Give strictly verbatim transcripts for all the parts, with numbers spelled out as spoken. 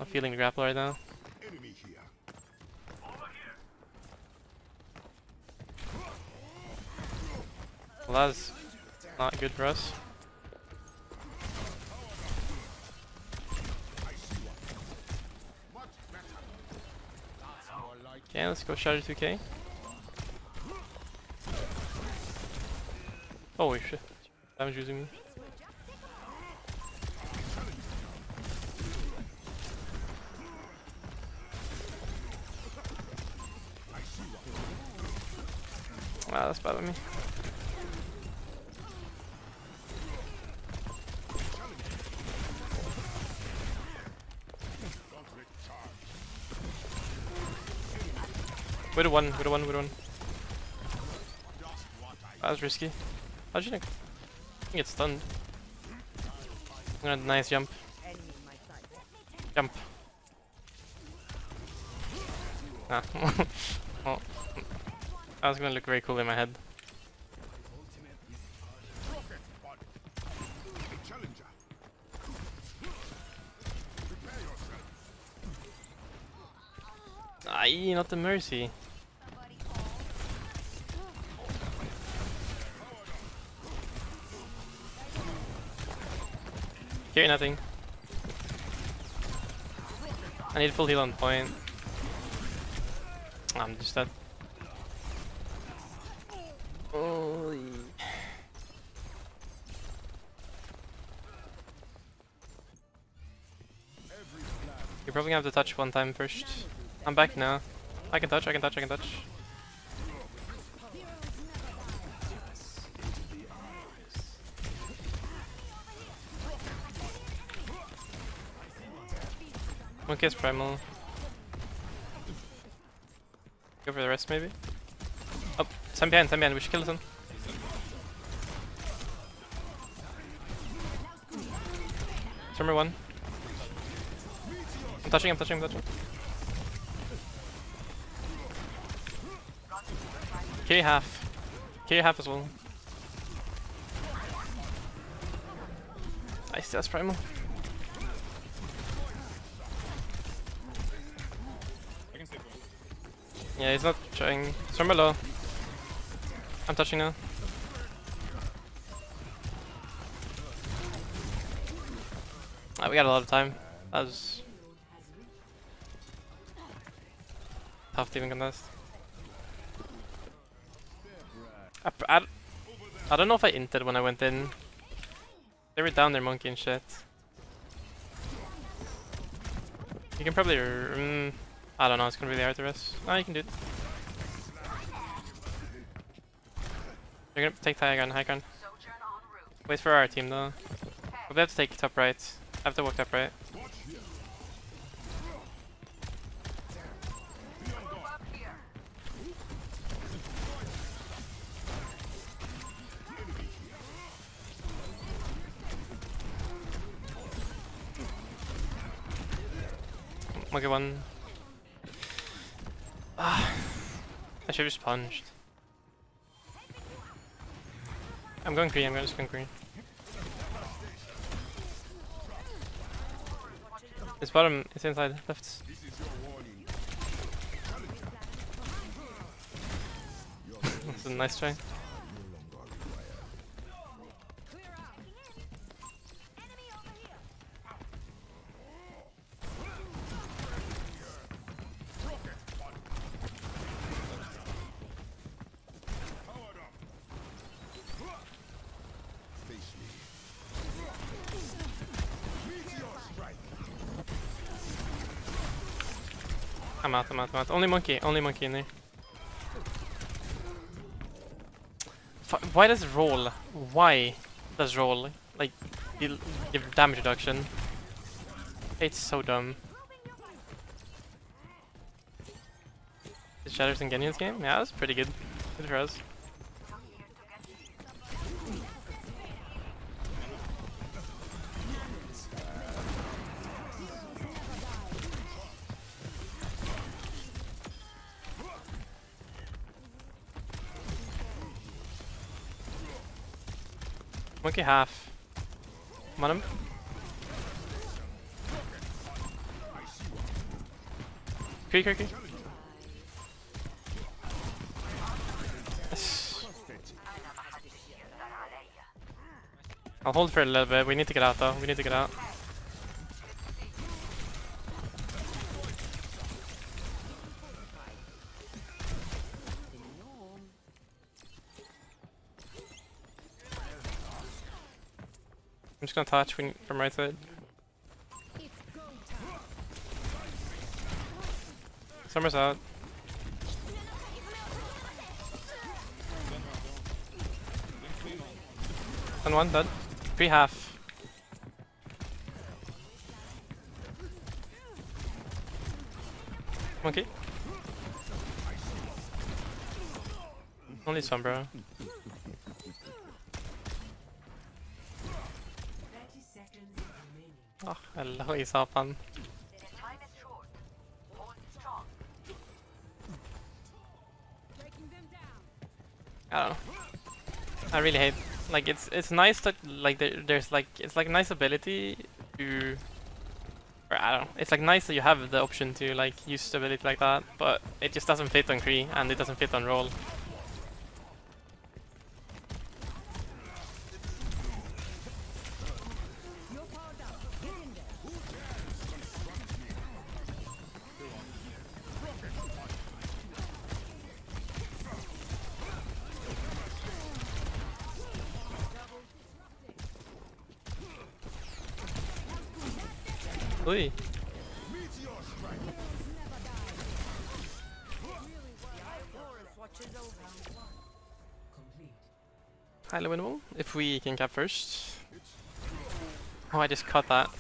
Not feeling the grapple right now. Well, that's not good for us. Okay, let's go Shatter two K. Holy shit. Damage using me. Wow, that's bad on me. Wait a one, wait a one, wait a one. That was risky. How'd you think? I think it's stunned. I'm gonna nice jump. Jump. Ah. Oh. That was gonna look very cool in my head. Aye, not the mercy. Okay, nothing. I need full heal on point. I'm just dead. Holy. You're probably gonna have to touch one time first. I'm back now. I can touch, I can touch, I can touch. One kiss primal. Go for the rest maybe. Oh, Sam behind, Sam behind, we should kill him. Summer one. I'm touching, I'm touching, I'm touching. K half. K half as well. Nice, that's primal. Yeah, he's not trying. Storm below. I'm touching now. Ah, we got a lot of time. That was tough to even contest. I, I, I don't know if I inted when I went in. They were down their monkey and shit. You can probably. Mm, I don't know, it's gonna be really hard to rest. No, you can do it. You're gonna take High high ground. Wait for our team though. We have to take top right. I have to walk top right. Monkey one. Ah, I should have just punched. I'm going green, I'm going to spin green. It's bottom, it's inside, left. That's a nice try. I'm out, I'm out, I'm out. Only monkey, only monkey in there. F why does roll? Why does roll? Like, give damage reduction. It's so dumb. Is Shatters in Genion's game? Yeah, that's pretty good. Good for us. Monkey half. I'm on him. Quick, quick, quick. Yes. I'll hold for a little bit. We need to get out though. We need to get out. I'm just gonna touch from right side. Summer's out. And one dead. Three half. Monkey. Only Sombra. Oh, hello, Isapan. I don't know. I really hate. Like it's it's nice that like there, there's like it's like a nice ability to. Or I don't know. It's like nice that you have the option to like use the ability like that, but it just doesn't fit on Kree and it doesn't fit on roll. Ui. Highly winnable if we can cap first. Oh, I just caught that.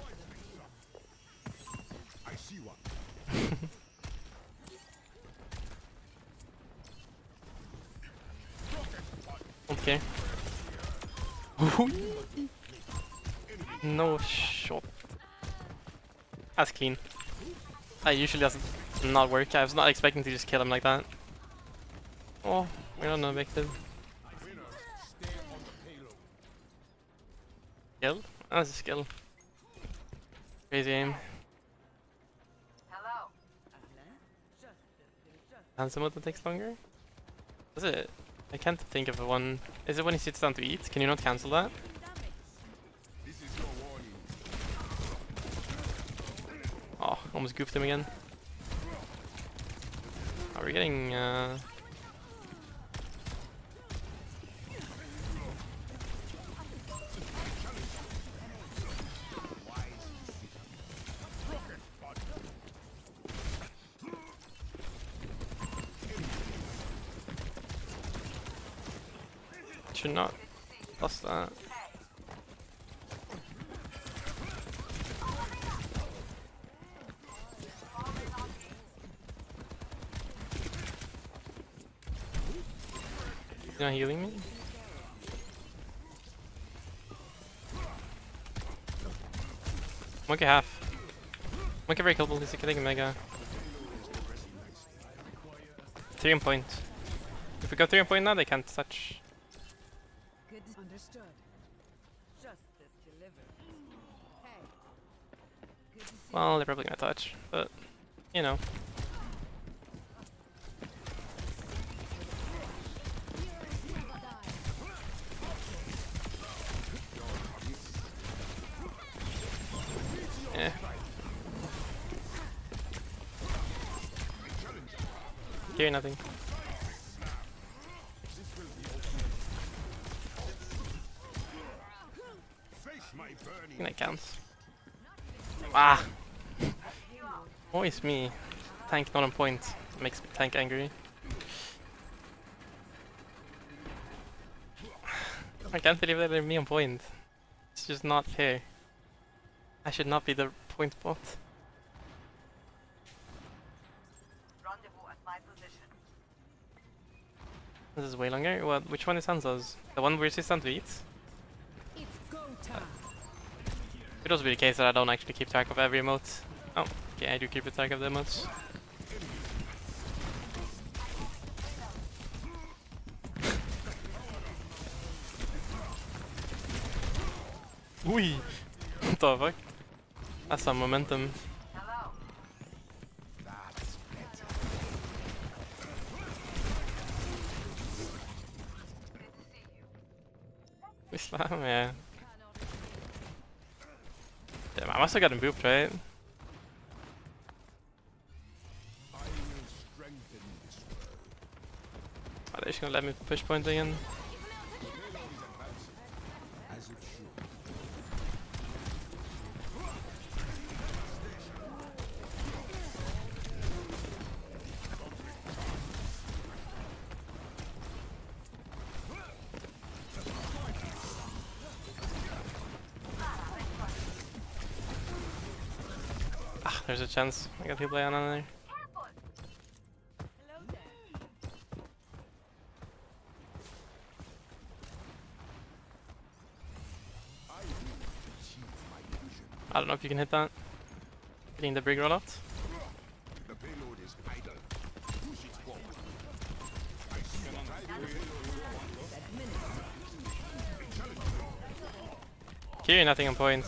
Okay. No shot. That's clean. That usually doesn't not work. I was not expecting to just kill him like that. Oh, we're not evicted. Skill? That's a skill. Crazy aim. Handsome mode that takes longer? Is it? I can't think of a one. Is it when he sits down to eat? Can you not cancel that? Oh, almost goofed him again. Are we getting uh should not lost that. You're not healing me? Monkey half. Monkey very killable, he's getting a mega. Three on point. If we go three on point now, they can't touch. Good understood. Justice delivered. Hey. Good to see Well, they're probably gonna touch, but you know. Yeah. Hear nothing. I think that counts. Ah! Always me. Tank not on point. Makes tank angry. I can't believe that they're me on point. It's just not fair. I should not be the point bot. rendezvous at my position. This is way longer. What? Which one is Hanzo's? The one where she's down to eat? It's go time. It also be the case that I don't actually keep track of every emote. Oh, okay, I do keep track of the emotes. Ui! What the fuck? That's some momentum. Hello. Islam, yeah. Damn, I must have gotten booped, right? Are they just gonna let me push point again? Ah, there's a chance. I got people on there. I don't know if you can hit that. Hitting the brig rollout. The payload is idle. Push it forward. Kiri nothing on point.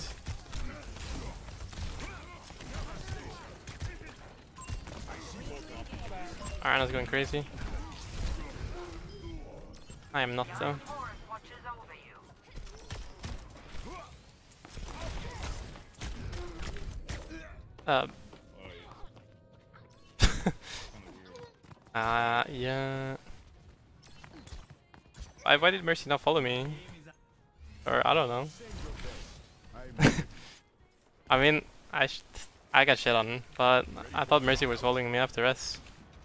Arana's going crazy. I am not though. Uh, uh, yeah. Why, why did Mercy not follow me? Or, I don't know. I mean, I sh I got shit on, but I thought Mercy was following me after us.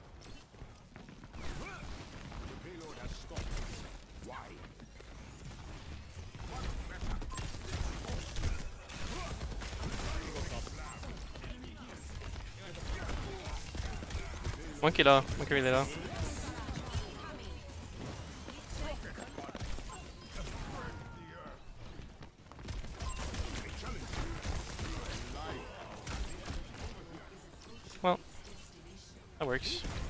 Monkey low, monkey really low. Well, that works.